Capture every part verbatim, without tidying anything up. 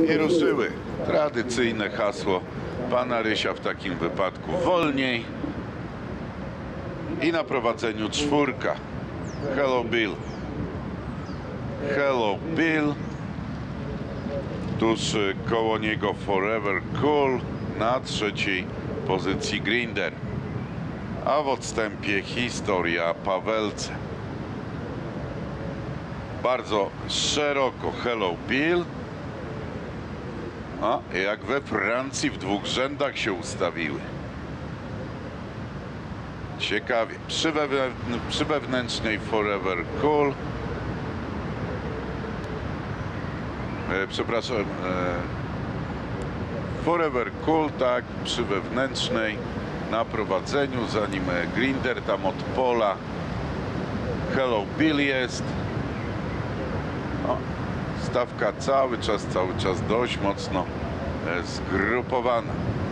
I ruszyły. Tradycyjne hasło pana Rysia w takim wypadku: wolniej. I na prowadzeniu czwórka. Hello Bill. Hello Bill. Tuż koło niego Forever Cool. Na trzeciej pozycji Grinder. A w odstępie Historia Pawelce. Bardzo szeroko Hello Bill. A jak we Francji w dwóch rzędach się ustawiły. Ciekawie. Przy, wewnę przy wewnętrznej Forever Cool. E, przepraszam. E, Forever Cool, tak, przy wewnętrznej na prowadzeniu, zanim Grinder tam od pola. Hello Bill jest. O, stawka cały czas, cały czas dość mocno e, zgrupowana.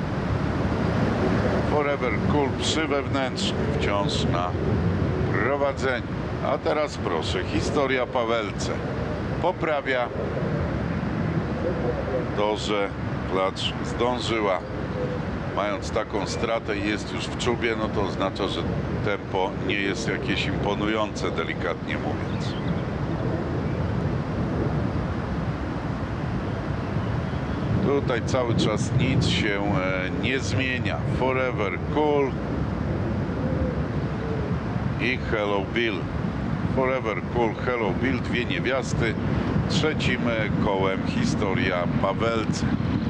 Forever Cool przy wewnętrznej, wciąż na prowadzeniu. A teraz proszę, Historia Pawelce poprawia to, że klacz zdążyła. Mając taką stratę i jest już w czubie, no to oznacza, że tempo nie jest jakieś imponujące, delikatnie mówiąc. Tutaj cały czas nic się nie zmienia. Forever Cool i Hello Bill. Forever Cool, Hello Bill, dwie niewiasty. Trzecim kołem Historia Pawelce.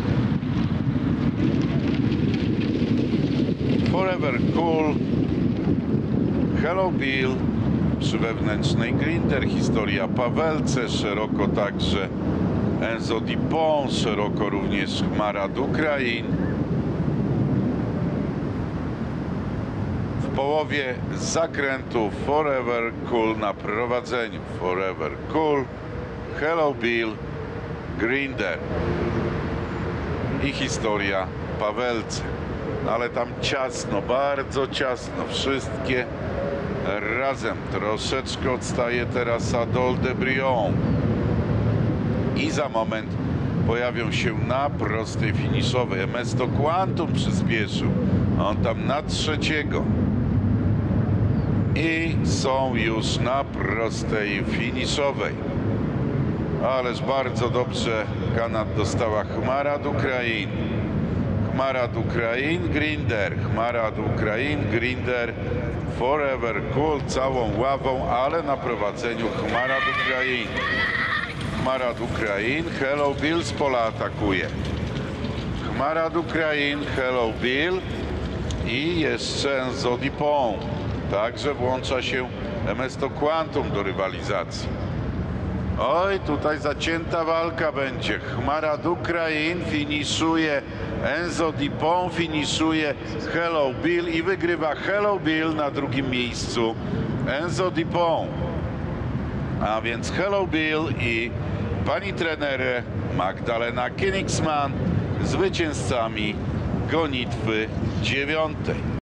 Forever Cool, Hello Bill, przy wewnętrznej Grinder, Historia Pawelce, szeroko także Enzo Di Pont, szeroko również Chmara d'Ukraine. W połowie zakrętu Forever Cool na prowadzeniu. Forever Cool, Hello Bill, Grinder i Historia Pawelce. Ale tam ciasno, bardzo ciasno, wszystkie razem. Troszeczkę odstaje teraz Adol de Brion. I za moment pojawią się na prostej finiszowej. Emesto Quantum przyspieszył. On tam na trzeciego. I są już na prostej finiszowej. Ależ bardzo dobrze Kanad dostała Chmara d'Ukraine. Chmara d'Ukraine, Grinder. Chmara d'Ukraine, Grinder. Forever Cool całą ławą, ale na prowadzeniu Chmara d'Ukraine. Chmara d'Ukraine, Hello Bill z pola atakuje. Chmara d'Ukraine, Hello Bill i jeszcze Enzo Di Pont. Także włącza się Emesto Quantum do rywalizacji. Oj, tutaj zacięta walka będzie. Chmara d'Ukraine finiszuje, Enzo Di Pont finiszuje Hello Bill i wygrywa Hello Bill na drugim miejscu Enzo Di Pont. A więc Hello Bill i pani trener Magdalena Königsmann zwycięzcami gonitwy dziewiątej.